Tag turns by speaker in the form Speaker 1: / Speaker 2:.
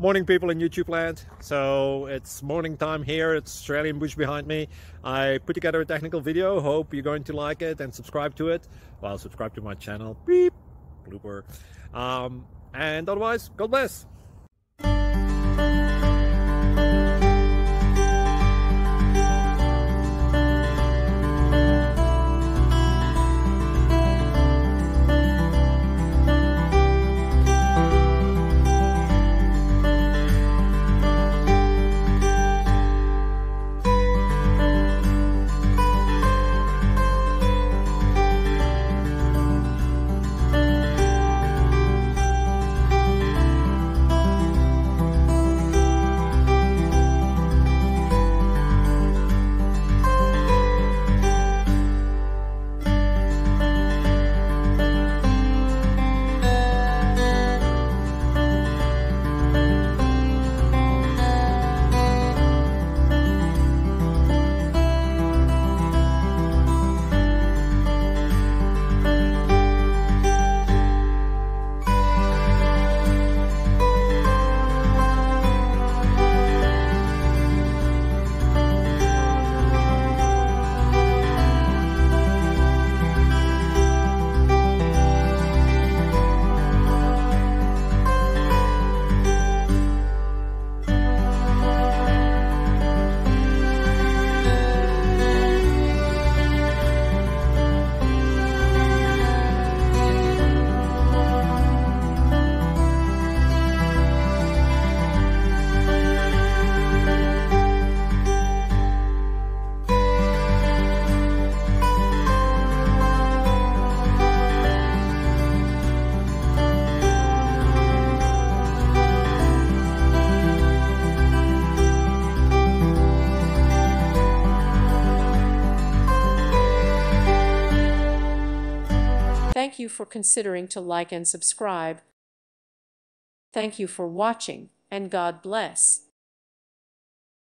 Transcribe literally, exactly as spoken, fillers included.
Speaker 1: Morning, people in YouTube land. So it's morning time here. It's Australian bush behind me. I put together a technical video. Hope you're going to like it and subscribe to it. Well, subscribe to my channel. Beep. Blooper. Um, and otherwise, God bless.
Speaker 2: Thank you for considering to like and subscribe. Thank you for watching, and God bless.